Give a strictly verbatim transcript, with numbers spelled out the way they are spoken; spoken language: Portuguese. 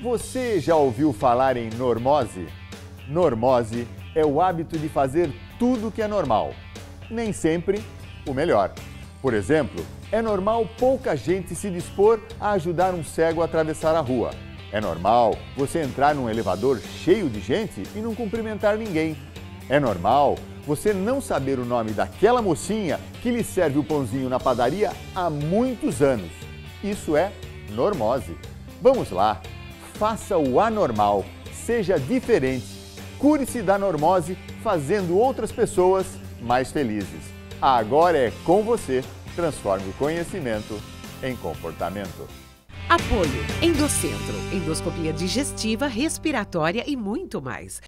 Você já ouviu falar em normose? Normose é o hábito de fazer tudo que é normal. Nem sempre o melhor. Por exemplo, é normal pouca gente se dispor a ajudar um cego a atravessar a rua. É normal você entrar num elevador cheio de gente e não cumprimentar ninguém. É normal você não saber o nome daquela mocinha que lhe serve o pãozinho na padaria há muitos anos. Isso é normose. Vamos lá, faça o anormal, seja diferente, cure-se da normose fazendo outras pessoas mais felizes. Agora é com você, transforme o conhecimento em comportamento. Apoio Endocentro, endoscopia digestiva, respiratória e muito mais.